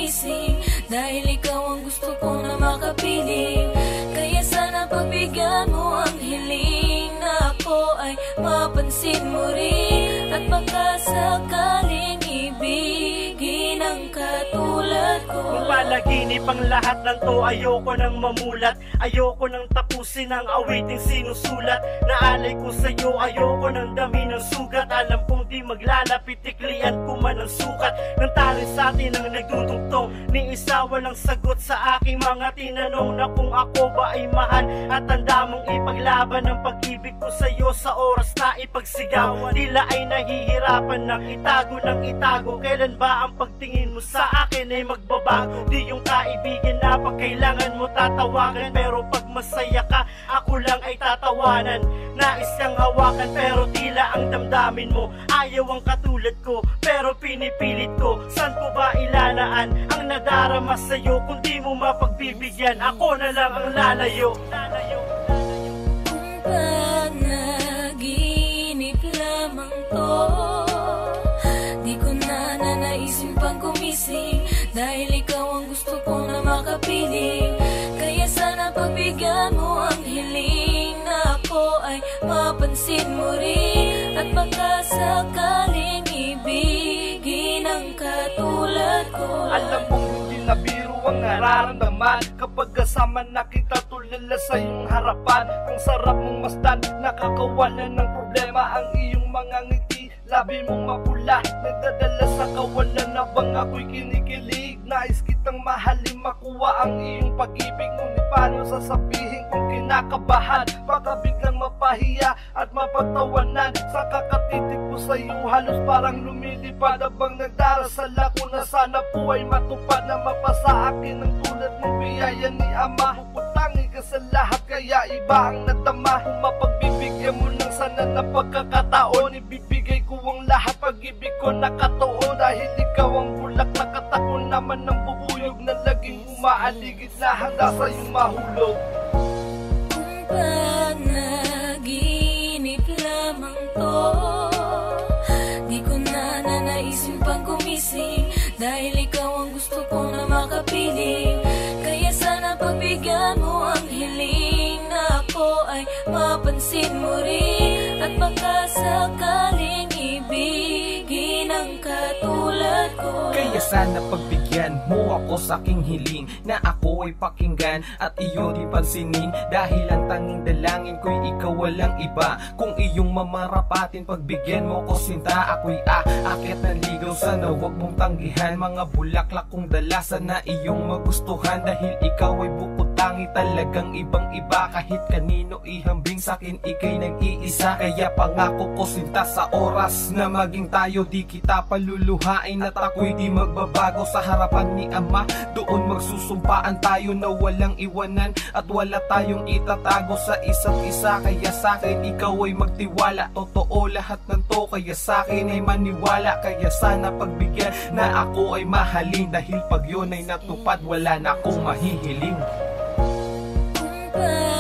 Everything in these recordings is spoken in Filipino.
gumising, dahil ikaw ang gusto ko na makapiling. Kaya sana pagbigyan mo ang hiling, na ako ay mapansin mo rin, at baka sakaling ibigin ang katulad ko. Kung palaginip ang lahat ng to, ayoko nang mamulat, ayoko nang tapusin ang awiting sinusulat. Naalay ko sa'yo, ayoko nang dami ng sugat. Alam kong di maglalapit, tiklian ko man ang sukat ng tali sa atin ang nagdudugtong. Ni isa walang sagot sa aking mga tinanong, na kung ako ba ay mahal, at tanda mong ipaglaban ang pag-ibig ko sa'yo sa oras na ipagsigaw. Tila ay nahihirapan ng itago. Kailan ba ang pagtingin mo sa akin ay magbabago? Di yung kaibigan na pag kailangan mo tatawagan, pero pag masaya ka, ako lang ay tatawanan. Nais kang hawakan pero tila ang damdamin mo ayaw ang katulad ko, pero pinipilit ko. San ko ba ilalaan ang nadarama sa'yo? Kung di mo mapagbibigyan, ako na lang ang lalayo. Kung panaginip lamang to, di ko na nanaisin pang gumising, dahil ikaw ang gusto ko na makapiling. Kaya sana pagbigyan mo ang hiling, na ako ay mapansin mo rin, at baka sakaling ibigin ang katulad ko. Alam mong hindi na biro ang nararamdaman kapag kasama na kita tulala sa iyong harapan. Ang sarap mong masdan, nakakawalan ng problema ang iyong mga ngiti. Labi mong mapula, nagdadala sa kawalan habang ako'y kinikilig. Nais kitang mahalin, makuha ang iyong pag-ibig. Ngunit paano sasabihin kung kinakabahan? Baka biglang mapahiya at mapagtawanan. Sa kakatitig ko sa iyo, halos parang lumilipad, habang nagdarasal ako na sana po ay matupad, na mapasa akin ang tulad ng biyaya ni Ama. Puputangi ka sa lahat, kaya iba ang nadama. Kung mapagbibigyan mo lang sana ng pagkakataon, ibibigay ko ang lahat, pag-ibig ko nakatuon. Dahil ikaw ang bulaklak at ako naman ang bubuyog, na laging umaaligid na handa sa iyong mahulog. Kung panaginip lamang to, di ko na nanaisin pang gumising, dahil ikaw ang gusto ko na makapiling. Kaya sana pagbigyan mo ang hiling, na ako ay mapansin mo rin, at baka sakaling ibigin ang katulad ko. Kaya sana pagbigyan mo ako sa aking hiling, na ako ay pakinggan at iyo di pansinin, dahil ang tanging dalangin ko'y ikaw, walang iba. Kung iyong mamarapatin, pagbigyan mo ko sinta, ako'y aakyat ng ligaw. Sana huwag mong tanggihan mga bulaklak kong dala, sana iyong magustuhan, dahil ikaw ay bukod tangi, talagang ibang iba. Kahit kanino ihambing sa'kin, ika'y nag-iisa. Kaya pangako ko sinta, sa oras na maging tayo, di kita paluluhain, at ako'y di magbabago. Sa harapan ni Ama, doon magsusumpaan tayo na walang iwanan, at wala tayong itatago sa isa't isa. Kaya sa'kin ikaw ay magtiwala, totoo lahat ng to, kaya sa'kin ay maniwala. Kaya sana pagbigyan, na ako ay mahalin, dahil pag yun ay natupad, wala na akong mahihiling. Kung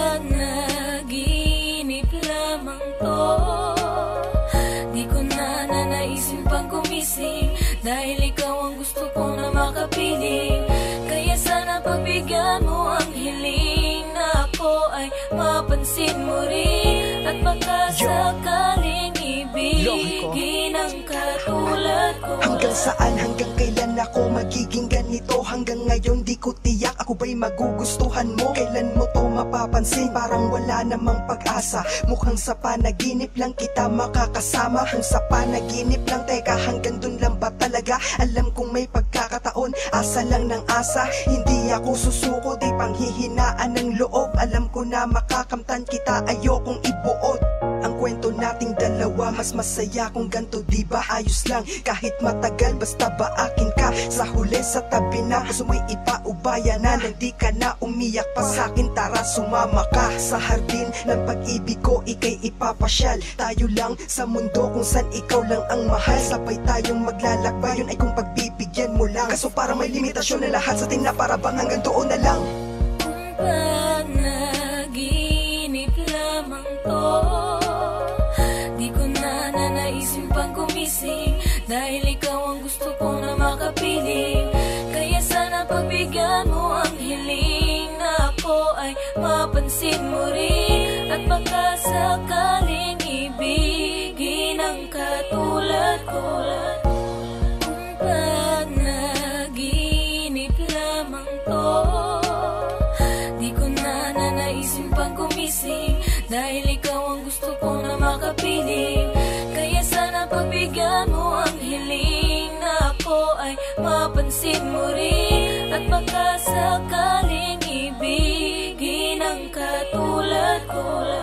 panaginip lamang to, di ko na nanaisin pang gumising, dahil ikaw ang gusto ko na makapiling. Kaya sana pagbigyan mo ang hiling, na ako ay mapansin mo rin, at baka sakaling ibigin ang katulad ko. Hanggang saan, hanggang kailan ako magiging ganito? Hanggang ngayon di ko tiyak, ako ba'y magugustuhan mo? Kailan mo to mapapansin? Parang wala namang pag-asa. Mukhang sa panaginip lang kita makakasama. Kung sa panaginip lang, teka, hanggang dun lang ba talaga? Alam kong may pagkakataon, asa lang ng asa. Hindi ako susuko, di panghihinaan ng loob. Alam ko na makakamtan kita, ayokong ibuod ang kwento nating dalawa. Mas masaya kung ganto, di ba? Ayos lang kahit matagal, basta ba akin ka. Sa huli sa tabi na, gusto mo'y ipaubaya na, nang di ka na umiyak pa sa'kin, tara sumama ka. Sa hardin ng pag-ibig ko, ika'y ipapasyal. Tayo lang sa mundo kung saan ikaw lang ang mahal. Sabay tayong maglalakbay, yun ay kung pagbibigyan mo lang. Kaso parang may limitasyon na lahat sa atin, na para bang hanggang doon na lang. Kung panaginip lamang to, di ko na nanaisin pang gumising, dahil ikaw ang gusto ko na makapiling. Kaya sana ay mapansin mo rin. At baka sakaling ibigin ang katulad ko. Kung panaginip lamang to, di ko na nanaisin pang gumising, dahil ikaw ang gusto ko na makapiling. Kaya sana pagbigyan mo ang hiling, na ako ay mapansin mo rin. At baka sakaling ibigin ang katulad ko.